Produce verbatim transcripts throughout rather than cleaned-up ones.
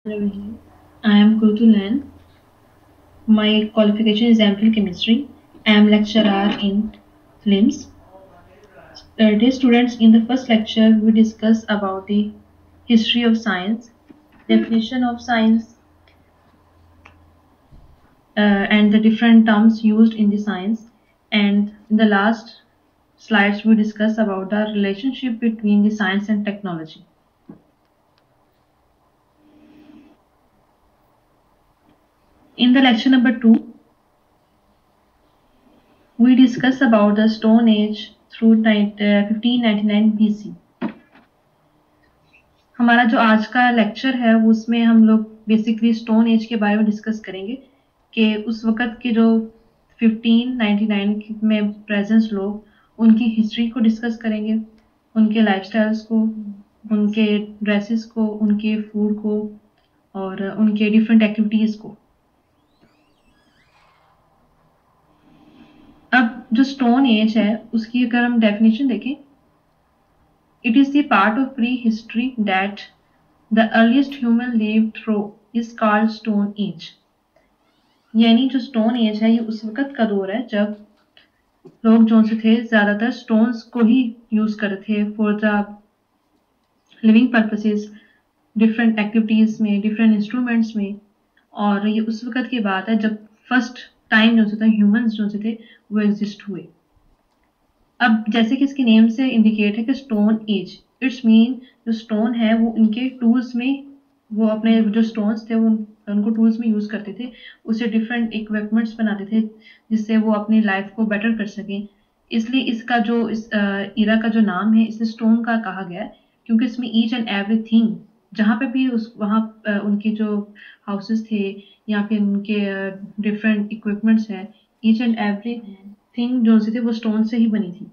I am Kutulan. My qualification is M Phil Chemistry. I am lecturer in films. Uh, dear students, in the first lecture, we discuss about the history of science, definition of science, uh, and the different terms used in the science. And in the last slides, we discuss about the relationship between the science and technology. In the lecture number two, we discuss about the Stone Age through fifteen ninety-nine B C. हमारा जो आज का lecture है उसमें हम लोग basically stone age के बारे में डिस्कस करेंगे कि उस वक़्त के जो फिफ्टीन नाइंटी नाइन में प्रेजेंस लोग उनकी हिस्ट्री को डिस्कस करेंगे, उनके लाइफस्टाइल्स को, उनके ड्रेसेस को, उनके फूड को और उनके डिफरेंट एक्टिविटीज़ को। अब जो स्टोन एज है उसकी अगर हम डेफिनेशन देखें, it is the part of prehistory that the earliest human lived through is called Stone Age. यानी जो स्टोन एज है ये उस वक़्त का दौर है जब लोग जो से थे ज़्यादातर स्टोन्स को ही यूज़ कर रहे थे for the living purposes, different activities में, डिफरेंट इंस्ट्रूमेंट्स में। और ये उस वक़्त की बात है जब फर्स्ट टाइम जो था ह्यूमंस जो से थे वो एग्जिस्ट हुए। अब जैसे कि इसके नेम से इंडिकेट है कि स्टोन एज, इट्स मीन जो स्टोन है वो इनके टूल्स में, वो अपने जो स्टोन्स थे वो उनको टूल्स में यूज़ करते थे, उससे डिफरेंट इक्विपमेंट्स बनाते थे जिससे वो अपनी लाइफ को बेटर कर सकें। इसलिए इसका जो इस इरा का जो नाम है इसे स्टोन का कहा गया है क्योंकि इसमें ईच एंड एवरी थिंग जहाँ पे भी उस वहाँ उनके जो हाउसेस थे या फिर उनके डिफरेंट इक्विपमेंट्स हैं, ईच एंड एवरी थिंग जो सी थी वो स्टोन से ही बनी थी।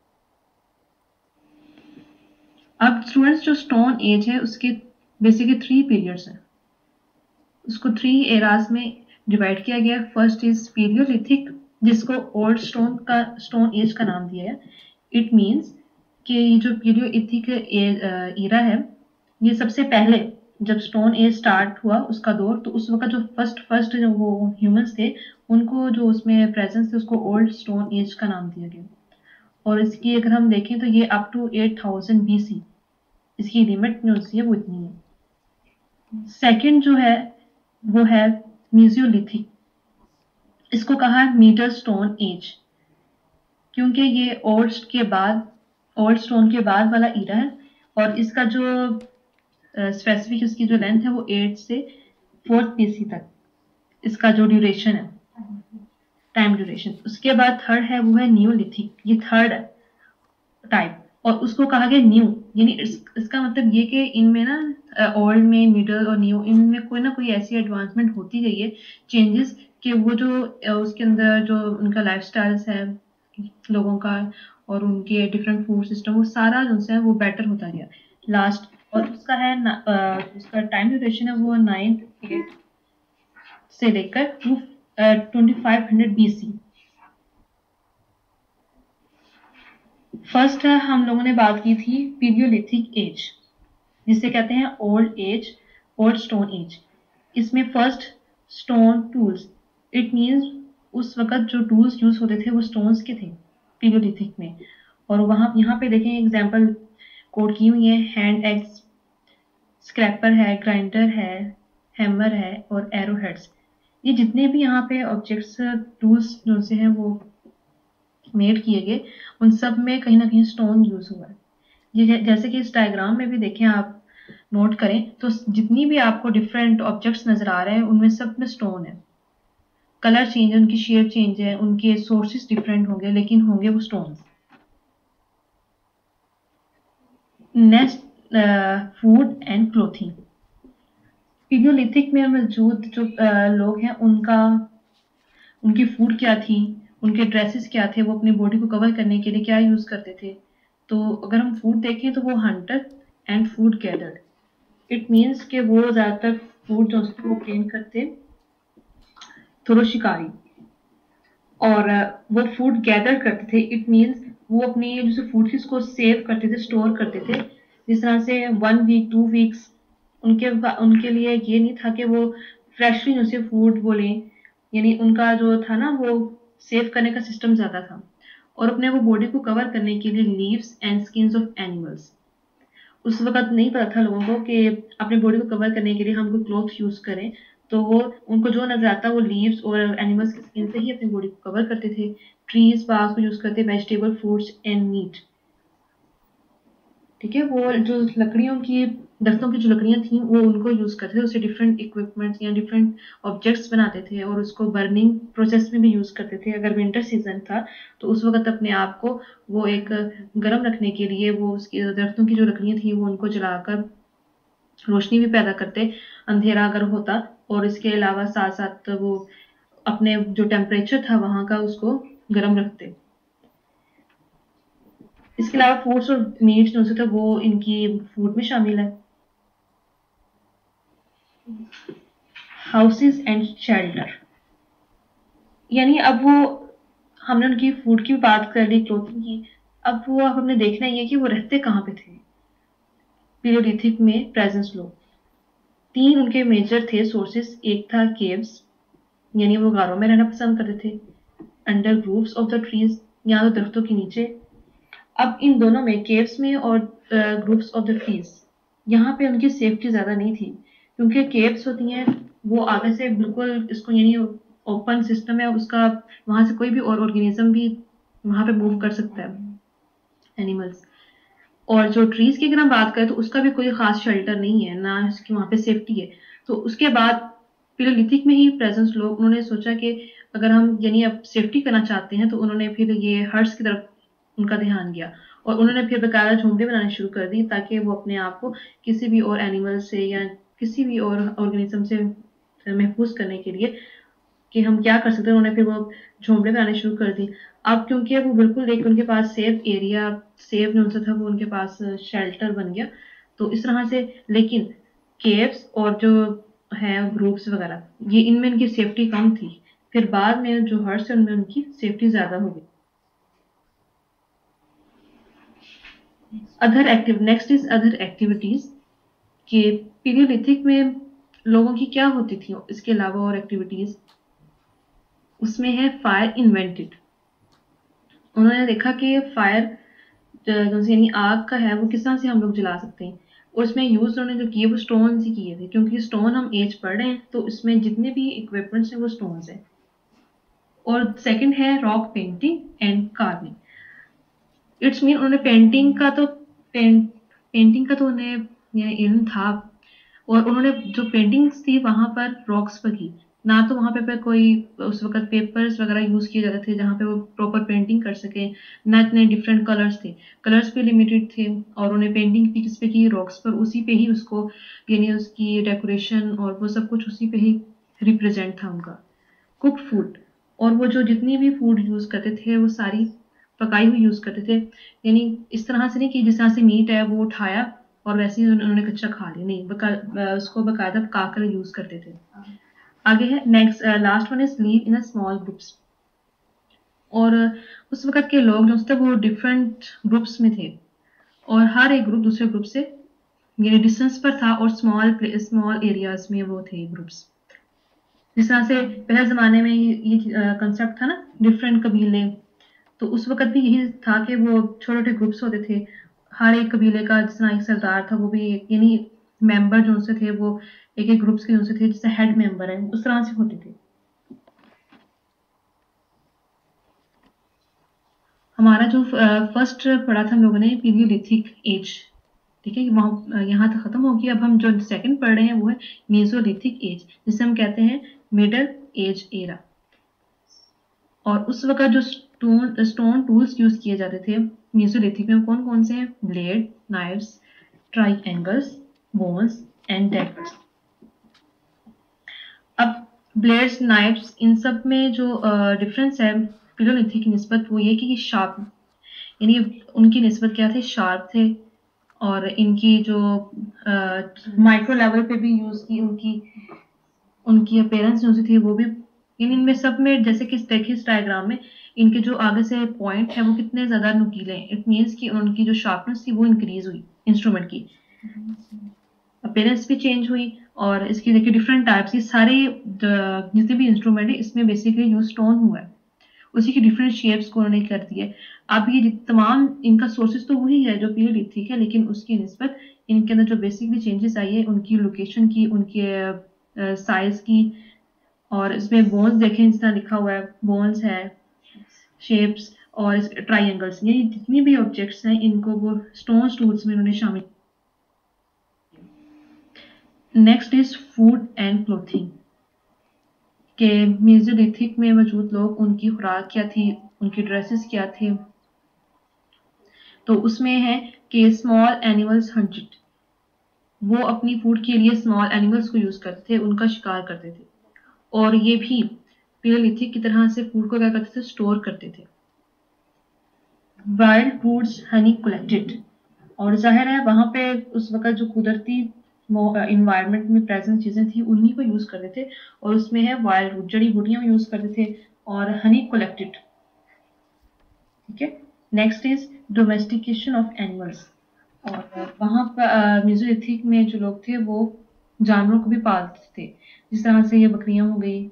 अब स्टूडेंट्स जो स्टोन एज है उसके बेसिकली थ्री पीरियड्स हैं, उसको थ्री एराज में डिवाइड किया गया। फर्स्ट इज पीरियोलिथिक जिसको ओल्ड स्टोन का स्टोन एज का नाम दिया है। इट मीन्स कि जो पीरियोलिथिक एरा है ये सबसे पहले जब स्टोन एज स्टार्ट हुआ उसका दौर, तो उस वक्त जो फर्स्ट फर्स्ट जो वो ह्यूमंस थे उनको जो उसमें प्रेजेंस थे उसको ओल्ड स्टोन एज का नाम दिया गया। और इसकी अगर हम देखें तो ये up to eight thousand B C इसकी लिमिट जो है वो इतनी है। सेकंड जो है वो है म्यूजियोलिथिक, इसको कहा है मीटर स्टोन एज क्योंकि ये ओल्ड के बाद ओल्ड स्टोन के बाद वाला ईरा है और इसका जो स्पेसिफिक uh, इसकी जो लेंथ है वो एट से फोर्थ बीसी तक इसका जो ड्यूरेशन है, टाइम ड्यूरेशन। उसके बाद थर्ड है वो है न्यूलिथिक, ये थर्ड टाइप और उसको कहा गया न्यू, यानी इस, इसका मतलब ये कि इनमें ना ओल्ड में, मिडल और न्यू इनमें कोई ना कोई ऐसी एडवांसमेंट होती गई है, चेंजेस, कि वो जो उसके अंदर जो उनका लाइफस्टाइल्स है लोगों का और उनके डिफरेंट फूड सिस्टम वो सारा जो है वो बेटर होता गया लास्ट। और उसका है uh, उसका टाइम ड्यूरेशन है वो नाइन्थ एट से लेकर two twenty five hundred B C. First है हम लोगों ने बात की थी पीरियोलिथिक एज जिसे कहते हैं old age, old stone age. इसमें first stone tools, it means उस वक्त जो टूल्स यूज होते थे वो स्टोन्स के थे पीरियोलिथिक में। और वहाँ यहाँ पे देखें एग्जाम्पल कोड की हुई है, हैंड एक्स, स्क्रैपर है, ग्राइंडर है, हैमर है और एरो हेड्स। ये जितने भी यहाँ पे ऑब्जेक्ट्स टूल्स जो से हैं वो मेड किए गए उन सब में कहीं ना कहीं स्टोन यूज हुआ है। ये जैसे कि इस डायग्राम में भी देखें आप नोट करें तो जितनी भी आपको डिफरेंट ऑब्जेक्ट्स नजर आ रहे हैं उनमें सब में स्टोन है। कलर चेंज है, उनकी शेप चेंज है, उनके सोर्सेस डिफरेंट होंगे लेकिन होंगे वो stones. Next food and clothing. Paleolithic में मौजूद जो uh, लोग हैं उनका उनकी फूड क्या थी, उनके ड्रेसेस क्या थे, वो अपनी बॉडी को कवर करने के लिए क्या यूज करते थे। तो अगर हम फूड देखें तो वो hunter and food gathered, it means कि वो ज़्यादातर फूड जो उसको वो प्लेन करते थोड़ा शिकारी, और वो फूड गैदर करते थे, इट मीन्स वो अपनी जो फूड थी उसको सेव करते थे, स्टोर करते थे। जिस तरह से वन वीक टू वीक्स उनके उनके लिए ये नहीं था कि वो फ्रेशली जैसे फूड बोले, यानी उनका जो था ना वो सेव करने का सिस्टम ज़्यादा था, और अपने वो बॉडी को कवर करने के लिए leaves and skins of animals. उस वक़्त नहीं पता था लोगों को कि अपनी बॉडी को कवर करने के लिए हम कोई क्लॉथ यूज़ करें, तो वो उनको जो नज़र आता वो लीव्स और एनिमल्स की स्किन से ही अपनी बॉडी को कवर करते थे। ट्रीज़, बार्क को यूज़ करते, वेजिटेबल, फ्रूट्स एंड मीट। ठीक है, वो जो लकड़ियों की दरख्तों की जो लकड़ियाँ थीं वो उनको यूज़ करते थे, उससे डिफरेंट इक्विपमेंट्स या डिफरेंट ऑब्जेक्ट्स बनाते थे और उसको बर्निंग प्रोसेस में भी यूज़ करते थे। अगर विंटर सीजन था तो उस वक़्त अपने आप को वो एक गर्म रखने के लिए वो उसकी दरख्तों की जो लकड़ियाँ थीं वो उनको जलाकर रोशनी भी पैदा करते, अंधेरा अगर होता, और इसके अलावा साथ-साथ वो अपने जो टेम्परेचर था वहाँ का उसको गर्म रखते। इसके अलावा फ्रूट्स और मीट जो था वो इनकी फूड में शामिल है। हाउसेस एंड शेल्टर, यानी अब वो हमने उनकी फूड की बात कर ली, क्लोथिंग की, अब वो अब हमने देखना ही है कि वो रहते कहाँ पे थे पीलियोलिथिक में प्रेजेंस लोग। तीन उनके मेजर थे सोर्सेस, एक था केव्स, यानी वो गारों में रहना पसंद करते थे, under groves of the trees, या तो दरख्तों के नीचे। अब इन दोनों में, केव्स में और ग्रुप्स ऑफ द ट्रीज, यहाँ पे उनकी सेफ्टी ज़्यादा नहीं थी, क्योंकि केव्स होती हैं वो आगे से बिल्कुल इसको यानी ओपन सिस्टम है उसका, वहाँ से कोई भी और ऑर्गेनिज्म भी वहाँ पे मूव कर सकता है, एनिमल्स। और जो ट्रीज की अगर हम बात करें तो उसका भी कोई खास शेल्टर नहीं है, ना उसकी वहाँ पे सेफ्टी है। तो उसके बाद पिलोलिथिक में ही प्रेजेंस लोग, उन्होंने सोचा कि अगर हम यानी अब सेफ्टी करना चाहते हैं तो उन्होंने फिर ये हर्ट्स की तरफ उनका ध्यान गया, और उन्होंने फिर बाकायदा झोंपड़े बनाने शुरू कर दी ताकि वो अपने आप को किसी भी और एनिमल से या किसी भी और ऑर्गेनिज्म से महफूज करने के लिए कि हम क्या कर सकते हैं। उन्होंने फिर वो झोंपड़े बनाने शुरू कर दी। अब क्योंकि वो बिल्कुल एक उनके पास सेफ एरिया, सेफ जो उनसे था वो उनके पास शेल्टर बन गया, तो इस तरह से। लेकिन केव्स और जो है ग्रुप्स वगैरह, ये इनमें इनकी सेफ्टी कम थी, फिर बाद में जो हर्ट्स है उनमें उनकी सेफ्टी ज़्यादा हो गई। Other active next is other activities, कि पीलियोलिथिक में लोगों की क्या होती थी इसके अलावा और एक्टिविटीज। उसमें है फायर इन्वेंटेड। उन्होंने देखा कि फायर यानी आग का है वो किस तरह से हम लोग जला सकते हैं, और उसमें यूज उन्होंने जो किए वो स्टोन ही किए थे, क्योंकि स्टोन हम एज पढ़ रहे हैं तो इसमें जितने भी इक्विपमेंट्स हैं वो स्टोन है। और सेकंड है rock painting and carving. It's mean उन्होंने पेंटिंग का तो पेंट पेंटिंग का तो उन्हें इल्म था, और उन्होंने जो पेंटिंग्स थी वहां पर रॉक्स पर की, ना तो वहां पे, पे कोई उस वक्त पेपर्स वगैरह यूज किए जाते थे जहाँ पे वो प्रॉपर पेंटिंग कर सके, ना इतने डिफरेंट कलर्स थे, कलर्स पे लिमिटेड थे, और उन्हें पेंटिंग भी किस पे की, रॉक्स पर, उसी पे ही उसको यानी उसकी डेकोरेशन और वो सब कुछ उसी पे ही रिप्रेजेंट था उनका। कुक फूड, और वो जो जितनी भी फूड यूज करते थे वो सारी पकाई हुई यूज करते थे, यानी इस तरह से नहीं कि जिस तरह से मीट है वो उठाया और वैसे ही उन्होंने कच्चा खा लिया, नहीं, बका, उसको बकायदा पकाकर यूज करते थे। आगे है next, last one is live in a small groups. और उस वक्त के लोग जो थे वो डिफरेंट ग्रुप्स में थे, और हर एक ग्रुप दूसरे ग्रुप से यानी डिस्टेंस पर था, और स्मॉल स्मॉल एरियाज में वो थे ग्रुप्स। जिस तरह से पहले जमाने में ये कंसेप्ट था ना डिफरेंट कबीले, तो उस वक्त भी यही था कि वो छोटे छोटे ग्रुप्स होते थे, हर एक कबीले का जिस तरह एक सरदार था वो भी यानी मेंबर जो से थे वो एक एक ग्रुप्स के जो से थे, जैसे हेड मेंबर है उस तरह से होते थे। हमारा जो फर्स्ट पढ़ा था हम लोगों ने पीलियोलिथिक एज, ठीक है, वहाँ यहाँ तक खत्म होगी। अब हम जो सेकंड पढ़ रहे हैं वो है मेसोलिथिक एज, जिसे हम कहते हैं मिडल एज एरा। और उस वक्त जो स्टोन स्टोन टूल्स यूज किए जाते थे मेसोलिथिक में कौन कौन से हैं, blade, knives, triangles, bones and daggers. अब ब्लेड्स, नाइफ्स, इन सब में जो डिफरेंस है पिलोलिथिक की निस्बत वो ये कि शार्प, यानी उनकी निस्बत क्या थे, शार्प थे, और इनकी जो माइक्रो लेवल पे भी यूज की उनकी उनकी अपेयरेंस जो थी वो भी, यानी इनमें सब में जैसे कि देखिए इस डायग्राम में इनके जो आगे से पॉइंट है वो कितने ज्यादा नुकीले हैं, इट मीन्स कि उनकी जो शार्पनेस थी वो इंक्रीज हुई इंस्ट्रूमेंट की। अपीयरेंस भी चेंज हुई, और इसकी देखिए डिफरेंट टाइप्स की सारे जितने भी इंस्ट्रूमेंट है इसमें बेसिकली यूज स्टोन हुआ है, उसी की डिफरेंट शेप्स को उन्होंने कर दिए। अब ये तमाम इनका सोर्सेज तो वही है जो पीरियोडिक है, लेकिन उसकी निस्बत इनके अंदर जो बेसिकली चेंजेस आई है उनकी लोकेशन की, उनके साइज की, और इसमें बोन्स देखें इस तरह लिखा हुआ है, बोन्स है, शेप्स और ट्राइंगल्स, ये जितनी भी ऑब्जेक्ट्स हैं इनको वो स्टोन टूल्स में उन्होंने शामिल। Next is food and clothing, के मेसोलिथिक में मौजूद लोग, उनकी खुराक क्या थी, उनकी ड्रेसेस क्या थे। तो उसमें है कि स्मॉल एनिमल्स हंटेड, वो अपनी फूड के लिए स्मॉल एनिमल्स को यूज करते थे, उनका शिकार करते थे, और ये भी पेलियोलिथिक की तरह से फूड को क्या करते थे, स्टोर करते थे। वाइल्ड फ्रूट्स हनी कलेक्टेड, और जाहिर है वहां पे उस वक्त जो कुदरती इन्वायरमेंट में प्रेजेंट चीजें थी उन्हीं को यूज करते थे, और उसमें है वाइल्ड फ्रूट, जड़ी बूटियां यूज करते थे, और हनी कलेक्टेड। ठीक है, next is domestication of animals, और वहां पर मेसोलिथिक में जो लोग थे वो जानवरों को भी पालते थे, जिस तरह से ये बकरियां हो गई,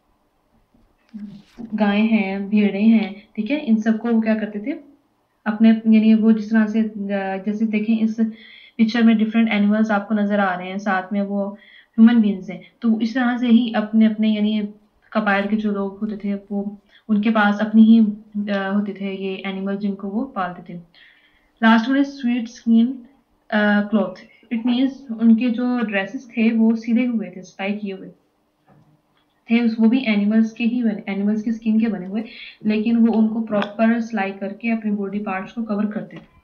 गायें हैं, भेड़ें हैं, ठीक है, इन सबको वो क्या करते थे अपने, यानी वो जिस तरह से जैसे देखें इस पिक्चर में डिफरेंट एनिमल्स आपको नजर आ रहे हैं, साथ में वो ह्यूमन बींग्स हैं, तो इस तरह से ही अपने अपने यानी कबाइल के जो लोग होते थे वो उनके पास अपनी ही होते थे ये एनिमल जिनको वो पालते थे। Last one is sweet skin cloth, it means उनके जो ड्रेसेस थे वो सिले हुए थे, स्टाई किए हुए थे, वो भी एनिमल्स के ही बने, एनिमल्स की स्किन के बने हुए, लेकिन वो उनको प्रॉपर सिलाई करके अपने बॉडी पार्ट्स को कवर करते थे।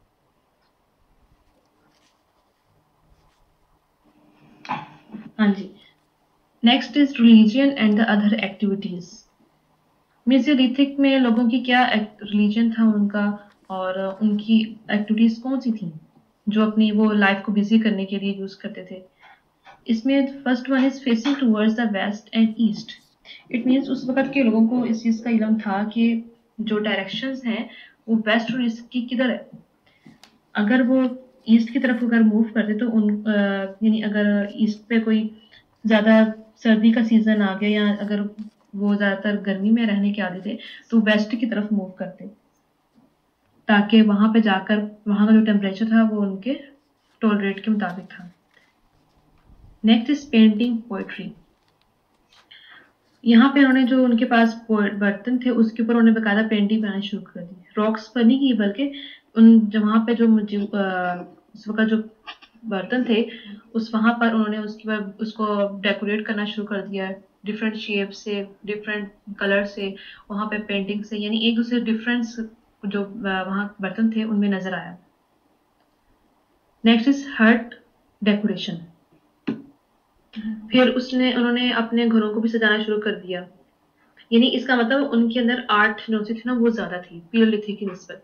हाँ जी, next is religion and the other activities. Mesolithic में लोगों की क्या रिलीजन था उनका, और उनकी एक्टिविटीज कौन सी थी जो अपनी वो लाइफ को बिजी करने के लिए यूज करते थे। इसमें first one is facing towards the west and east, it means उस वक्त के लोगों को इस चीज का इल्म था कि जो डायरेक्शंस हैं वो वेस्ट और ईस्ट की किधर है। अगर वो ईस्ट की तरफ अगर मूव करते तो उन यानी अगर ईस्ट पे कोई ज्यादा सर्दी का सीजन आ गया या अगर वो ज्यादातर गर्मी में रहने के आदि थे तो वेस्ट की तरफ मूव करते, ताकि वहां पे जाकर वहां का जो टेम्परेचर था वो उनके टॉलरेट के मुताबिक था। नेक्स्ट इज पेंटिंग पोएट्री, यहाँ पे उन्होंने जो उनके पास बर्तन थे उसके ऊपर उन्होंने बकायदा पेंटिंग बनानी शुरू कर दी, रॉक्स पर नहीं की बल्कि उन वहां पे जो मुझे उस वक्त जो बर्तन थे उस वहां पर उन्होंने उसके बाद उसको डेकोरेट करना शुरू कर दिया, डिफरेंट शेप से, डिफरेंट कलर से, वहां पे पेंटिंग से, यानी एक दूसरे डिफरेंस जो वहां बर्तन थे उनमें नजर आया। नेक्स्ट इज हर्ट डेकोरेशन, फिर उसने उन्होंने अपने घरों को भी सजाना शुरू कर दिया, यानी इसका मतलब उनके अंदर आर्ट जो थी ना वो ज्यादा थी पीरियोलिथिक की निस्बत।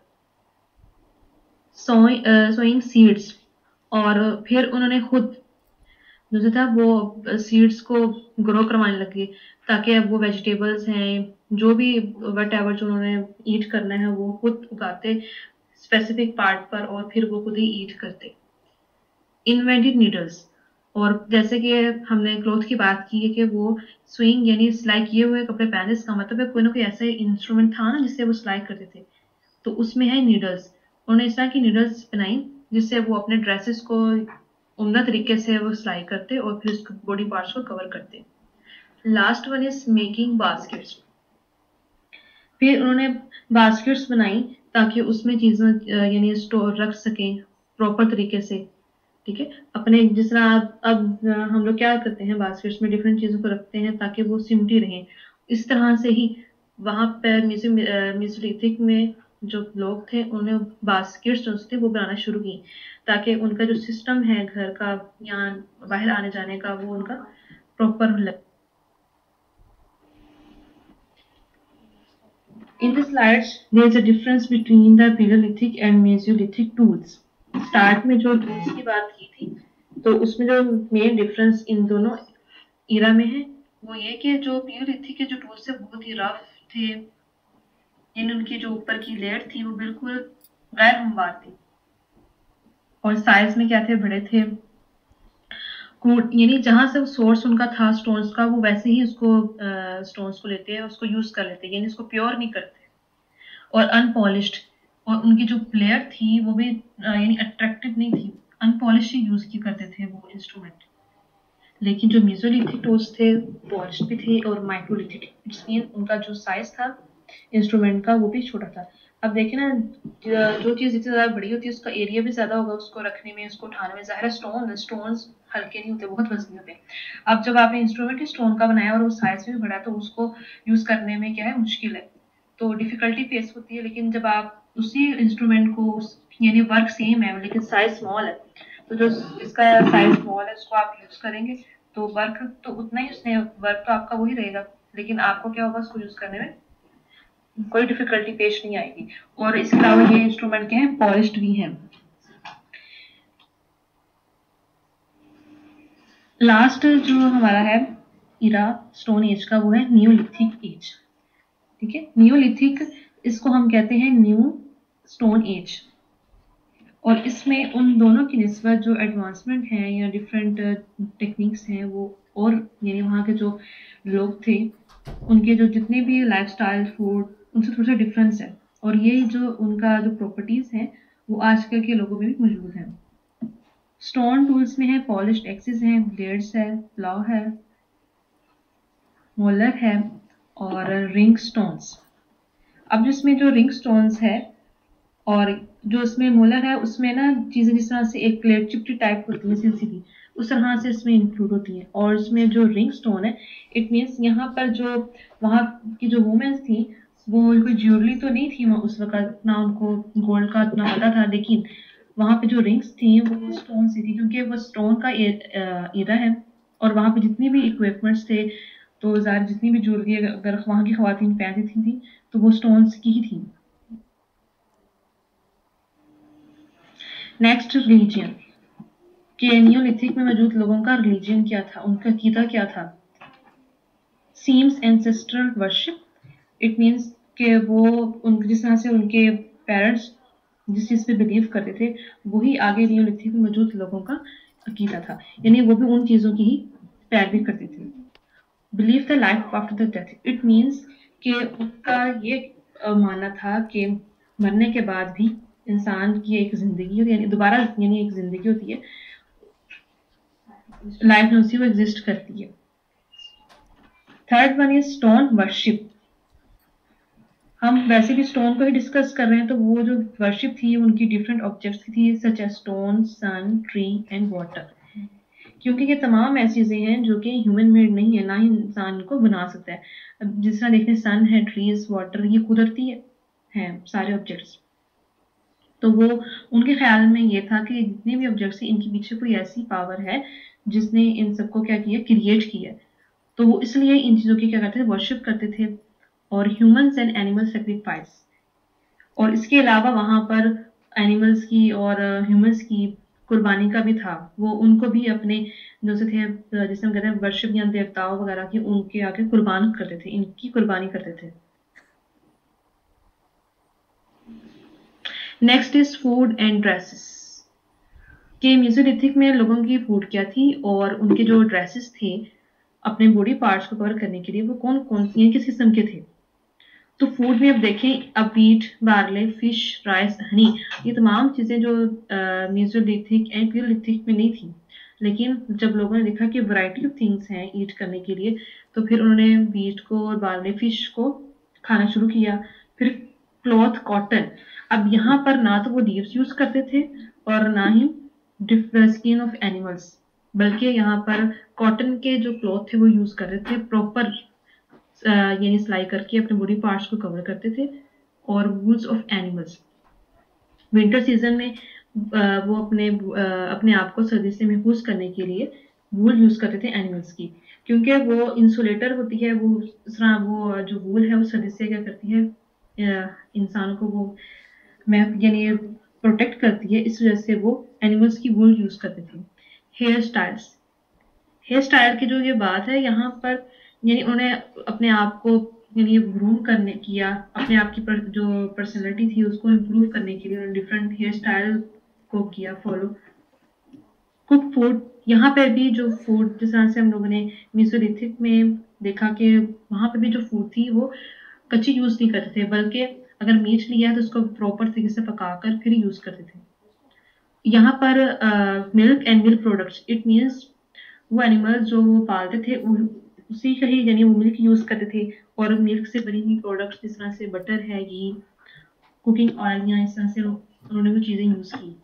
सोइंग सीड्स, और फिर उन्होंने खुद जो था वो सीड्स को ग्रो करवाने लगे, ताकि अब वो वेजिटेबल्स हैं जो भी वट एवर जो उन्होंने ईट करना है वो खुद उगाते स्पेसिफिक पार्ट पर, और फिर वो खुद ही ईट करते। इन्वेंटेड नीडल्स, और जैसे कि हमने क्लॉथ की बात की है कि वो स्विंग यानी सिलाई किए हुए कपड़े पहने, इसका मतलब है कोई ना कोई ऐसा इंस्ट्रूमेंट था ना जिससे वो सिलाई करते थे, तो उसमें है नीडल्स, उन्होंने इस तरह की नीडल्स बनाई जिससे वो अपने ड्रेसेस को उम्दा तरीके से वो सिलाई करते और फिर उसके बॉडी पार्ट्स को कवर करते। Last one is making baskets, फिर उन्होंने बास्केट्स बनाई ताकि उसमें चीजें यानी स्टोर रख सकें प्रॉपर तरीके से, ठीक है, अपने जिस तरह अब, अब हम लोग क्या करते हैं बास्केट्स में डिफरेंट चीजों को रखते हैं ताकि वो सिमटी रहें, इस तरह से ही वहां पर मेसोलिथिक में जो लोग थे उन्होंने बास्केट्स जो थे वो बनाना शुरू की, ताकि उनका जो सिस्टम है घर का या बाहर आने जाने का वो उनका प्रॉपर लगे। In the slides, there is a difference between the Paleolithic and Mesolithic tools. Start में जो टूल्स की बात की थी तो उसमें जो मेन डिफरेंस इन दोनों इरा में है वो ये कि जो पियोलिथिक के जो टूल्स थे बहुत ही रफ थे, इन उनकी जो ऊपर की लेयर थी वो बिल्कुल गैर हमवार थी, और साइज में क्या थे, बड़े थे, क्रूड यानी जहां से सोर्स उनका था स्टोन्स का, वो वैसे ही उसको स्टोन्स को लेते हैं, उसको यूज कर लेते हैं, यानी इसको प्योर नहीं करते। और अनपॉलिश्ड, और उनकी जो प्लेयर थी वो भी यानी अट्रैक्टिव नहीं थी, अनपॉलिश ही यूज की करते थे वो इंस्ट्रूमेंट। लेकिन जो मेसोलिथिक टूल्स थे पॉलिश भी थे और माइक्रोलिथिक, इट्स मीन उनका जो साइज था इंस्ट्रूमेंट का वो भी छोटा था। अब देखें ना, जो चीज़ जितनी ज़्यादा बड़ी होती है उसका एरिया भी ज़्यादा होगा उसको रखने में, उसको उठाने में। ज़ाहिर है स्टोन स्टोन्स हल्के नहीं होते, बहुत वजनी होते। अब जब आपने इंस्ट्रूमेंट ही स्टोन का बनाया और वो साइज में भी बड़ा, तो उसको यूज़ करने में क्या है, मुश्किल है, तो डिफ़िकल्टी फेस होती है। लेकिन जब आप उसी इंस्ट्रूमेंट को, यानी वर्क सेम है लेकिन साइज स्मॉल है, तो जो जिसका साइज स्मॉल है उसको आप यूज़ करेंगे तो वर्क तो उतना ही, उसने वर्क तो आपका वही रहेगा, लेकिन आपको क्या होगा, उसको यूज़ करने में कोई डिफिकल्टी पेश नहीं आएगी। और इसके अलावा ये इंस्ट्रूमेंट क्या है, पॉलिश्ड भी हैं। लास्ट जो हमारा है इरा स्टोन एज का, वो है नियोलिथिक एज। ठीक है, नियोलिथिक, इसको हम कहते हैं न्यू स्टोन एज। और इसमें उन दोनों की निस्बत जो एडवांसमेंट है या डिफरेंट टेक्निक्स हैं वो, और यानी वहाँ के जो लोग थे उनके जो जितने भी लाइफस्टाइल, फूड, उनसे थोड़ा सा डिफरेंस है। और ये जो उनका जो प्रॉपर्टीज हैं वो आजकल के लोगों में भी मौजूद हैं। स्टोन टूल्स में है पॉलिश्ड एक्सिस हैं, ब्लेड्स है, प्लाव है, मोलर है और रिंग स्टोन्स। अब जिसमें जो रिंग स्टोन्स है और जो इसमें मोलर है, उसमें ना चीज़ें जिस तरह से एक प्लेट चिपटी टाइप होती है सीधी सीधी, उस तरह से इसमें इंक्लूड होती है। और इसमें जो रिंग स्टोन है, इट मीन्स यहाँ पर जो वहाँ की जो वुमेन्स थी वो कोई ज्वेलरी तो नहीं थी उस वक्त, ना उनको गोल्ड का इतना पता था, लेकिन वहाँ पे जो रिंग्स थी वो स्टोन से थी, क्योंकि वो स्टोन का एरा है। और वहाँ पे जितनी भी इक्विपमेंट्स थे, तो ज़्यादा जितनी भी ज्वेलरी अगर वहाँ की खवातीन पहनती थी तो वो स्टोन्स की ही थी। नेक्स्ट, रिलीजन के नियोलिथिक में मौजूद लोगों का रिलीजन क्या था, उनका अकीदा क्या था। Seems ancestral worship, it means कि वो उन जिस तरह से उनके पेरेंट्स जिस चीज़ पे बिलीव करते थे वही आगे नियोलिथिक में मौजूद लोगों का अकीदा था, यानी वो भी उन चीज़ों की ही पैरवी करते थे। Believe the life after the death, it means कि उनका ये मानना था कि मरने के बाद भी इंसान की एक जिंदगी होती है, यानी दोबारा यानी एक जिंदगी होती है, लाइफ में उसी वो एग्जिस्ट करती है। Third one is stone worship. हम वैसे भी स्टोन को ही डिस्कस कर रहे हैं, तो वो जो वर्शिप थी उनकी डिफरेंट ऑब्जेक्ट्स की थी, such as stone, sun, tree and water. क्योंकि ये तमाम ऐसी चीजें हैं जो कि ह्यूमन मेड नहीं है, ना ही इंसान को बना सकता है। अब जिस तरह देखते हैं सन है, ट्रीज, वाटर, ये कुदरती है, हैं सारे ऑब्जेक्ट्स। तो वो उनके ख्याल में ये था कि जितने भी ऑब्जेक्ट्स हैं इनके पीछे कोई ऐसी पावर है जिसने इन सबको क्या किया, क्रिएट किया। तो वो इसलिए इन चीज़ों की क्या करते थे, वर्शिप करते थे। और ह्यूमंस एंड एनिमल सेक्रीफाइस, और इसके अलावा वहाँ पर एनिमल्स की और ह्यूमंस की कुर्बानी का भी था। वो उनको भी अपने जो से थे, जिसे हम कहते हैं वर्शिप या देवताओं वगैरह की, उनके आगे कुर्बान करते थे, इनकी कुर्बानी करते थे। Next is food and dresses. के मेसोलिथिक में लोगों की फूड क्या थी और उनके जो ड्रेसेस थे अपने बॉडी पार्ट्स को कवर करने के लिए, वो कौन कौन से किस किस्म के थे। तो फूड में अब देखें, अब wheat, barley, fish, rice, honey, ये तमाम चीज़ें जो मेसोलिथिक एंड पियोलिथिक में नहीं थी, लेकिन जब लोगों ने देखा कि वैरायटी ऑफ थिंग्स हैं ईट करने के लिए, तो फिर उन्होंने वीट को और बार्ले, फिश को खाना शुरू किया। फिर क्लॉथ, कॉटन। अब यहाँ पर ना तो वो लीव्स यूज करते थे और ना ही स्किन ऑफ एनिमल्स, बल्कि यहाँ पर कॉटन के जो क्लॉथ थे वो यूज कर रहे थे, प्रॉपर यानी सिलाई करके अपने बॉडी पार्ट्स को कवर करते थे। और wools of animals, winter season में वो अपने अपने आप को सर्दी से महफूज करने के लिए वूल यूज करते थे एनिमल्स की, क्योंकि वो इंसुलेटर होती है। वो इस तरह वो जो वूल है वो सर्दी से क्या करती है, इंसान को वो यानी प्रोटेक्ट करती है, इस वजह से वो एनिमल्स की वूल यूज करते थे। हेयर स्टाइल्स, हेयर स्टाइल की जो ये बात है यहाँ पर, यानी उन्हें अपने आप को यानी ग्रूम करने किया, अपने आप की पर, जो पर्सनैलिटी थी उसको इम्प्रूव करने के लिए उन्होंने डिफरेंट हेयर स्टाइल को किया फॉलो। कुक फूड, यहाँ पे भी जो फूड जिस तरह से हम लोगों ने मेसोलिथिक में देखा कि वहाँ पे भी जो फूड थी वो कच्ची यूज नहीं करते थे, बल्कि अगर मीट लिया है तो उसको प्रॉपर तरीके से पकाकर फिर यूज करते थे। यहाँ पर milk and milk products, it means वो एनिमल्स जो वो पालते थे उन- उसी का ही यानी वो मिल्क यूज करते थे, और मिल्क से बनी हुई प्रोडक्ट्स जिस तरह से बटर है, घी, कुकिंग ऑयल, या इस तरह से उन्होंने वो चीजें यूज की।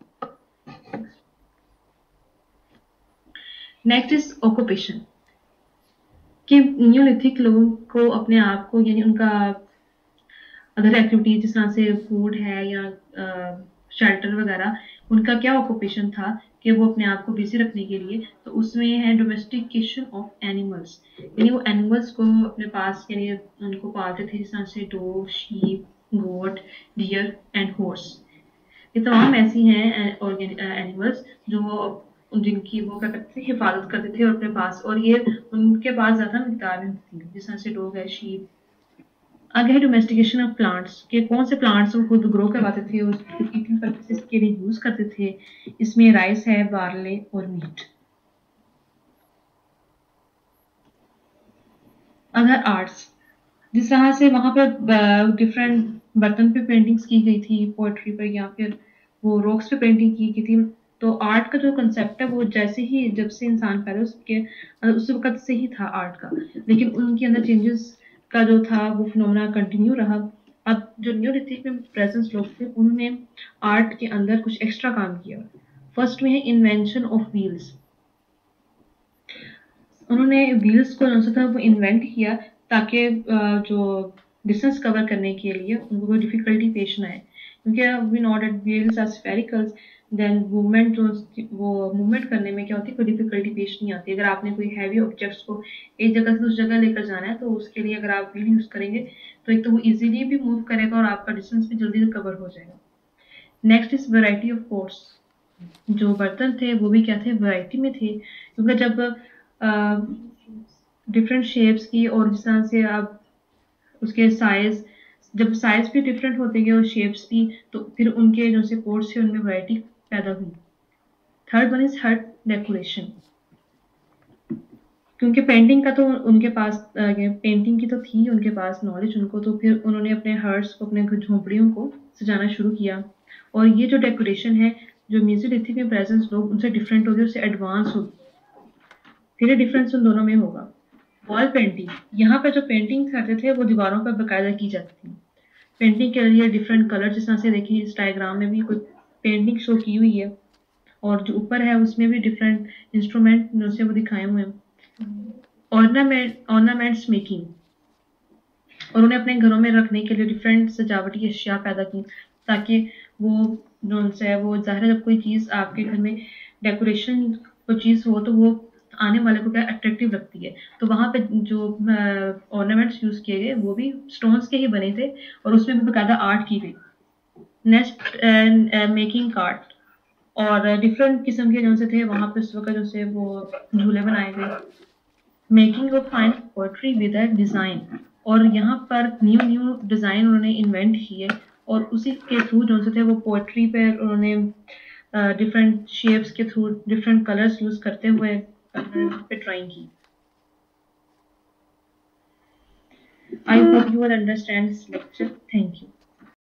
नेक्स्ट इज ऑक्यूपेशन, कि न्यूलिथिक लोगों को अपने आप को यानी उनका अदर एक्टिविटी जिस तरह से फूड है या शेल्टर वगैरह, उनका क्या ऑक्यूपेशन था कि वो अपने आप को बिजी रखने के लिए, तो उसमें है डोमेस्टिकेशन ऑफ एनिमल्स, यानी वो एनिमल्स को अपने पास यानी उनको पालते थे, जिस तरह से dog, sheep, goat, deer and horse. ये तमाम ऐसी हैं एनिमल्स जो जिनकी वो क्या करते थे, हिफाजत करते थे अपने पास, और ये उनके पास ज्यादा मिकदार में होती है, जिस तरह से डॉग है, शीप। आगे है डोमेस्टिकेशन ऑफ प्लांट्स, के कौन से प्लांट्स वो खुद ग्रो करवाते थे और ईटिंग पर्पसेस के लिए यूज करते थे। इसमें राइस है, बार्ले और मीट। अगर आर्ट्स, जिस तरह से वहां पर डिफरेंट बर्तन पे पेंटिंग्स की गई थी, पोएट्री पर या फिर वो रॉक्स पे पेंटिंग की गई थी, तो आर्ट का जो कंसेप्ट है वो जैसे ही जब से इंसान पैदा उसके उस वक्त से ही था आर्ट का, लेकिन उनके अंदर चेंजेस का जो था वो फिनोमेना कंटिन्यू रहा। अब जो न्यूलिथिक में प्रेजेंस लोग थे उन्होंने आर्ट के अंदर कुछ एक्स्ट्रा काम किया। फर्स्ट में है इन्वेंशन ऑफ व्हील्स, उन्होंने व्हील्स को जो था वो इन्वेंट किया ताकि जो डिस्टेंस कवर करने के लिए उनको कोई डिफिकल्टी पेश ना आए, क्योंकि we know that wheels are sphericals, then movement जो वो मूवमेंट करने में क्या होती है, कोई डिफिकल्टी पेश नहीं आती। अगर आपने कोई हैवी ऑब्जेक्ट्स को एक जगह से दूसरी जगह लेकर जाना है तो उसके लिए अगर आप व्हील यूज करेंगे तो एक तो वो इजीली भी मूव करेगा और आपका डिस्टेंस भी जल्दी कवर हो जाएगा। Next is variety of pots, जो बर्तन थे वो भी क्या थे, वैरायटी में थे, क्योंकि जब डिफरेंट शेप्स की और जिस तरह से आप उसके साइज, जब साइज भी डिफरेंट होते गए और शेप्स भी, तो फिर उनके जो से पोर्ट्स थे उनमें वैरायटी पैदा हुई। Third one is heart decoration, क्योंकि पेंटिंग का तो उनके पास पेंटिंग की तो थी उनके पास नॉलेज उनको, तो फिर उन्होंने अपने हर्ट्स को, अपने झोंपड़ियों को सजाना शुरू किया। और ये जो डेकोरेशन है जो मेसोलिथिक में प्रेजेंस लोग उनसे डिफरेंट होगी, उससे एडवांस होगी, फिर डिफरेंस उन दोनों में होगा। वॉल पेंटिंग, यहाँ पे जो पेंटिंग करते थे वो दीवारों पर बाकायदा की जाती थी। पेंटिंग के लिए डिफरेंट कलर, जिस तरह से देखिए इस डायग्राम में भी कुछ पेंटिंग शो की हुई है, और जो ऊपर है उसमें भी डिफरेंट इंस्ट्रूमेंट जो से वो दिखाए हुए हैं। ऑर्नामेंट ऑर्नामेंट्स मेकिंग, और उन्हें अपने घरों में रखने के लिए डिफरेंट सजावटी अशिया पैदा की, ताकि वो जो है वो ज़ाहिर है जब कोई चीज़ आपके घर में डेकोरेशन कोई चीज़ हो तो वो आने वाले को क्या अट्रैक्टिव लगती है। तो वहाँ पे जो ऑर्नामेंट्स यूज किए गए वो भी स्टोन्स के ही बने थे और उसमें भी बाकायदा आर्ट की गई। नेक्स्ट मेकिंग कार्ट, और डिफरेंट किस्म के जो से थे वहाँ पे उस वक्त जो से वो झूले बनाए गए। Making of fine pottery with a design, और यहाँ पर न्यू न्यू डिज़ाइन उन्होंने इन्वेंट किए और उसी के थ्रू जो से थे वो पोएट्री पे उन्होंने डिफरेंट शेप्स के थ्रू डिफरेंट कलर्स यूज करते हुए पे ड्राइंग की। I hope you will understand this lecture. Thank you.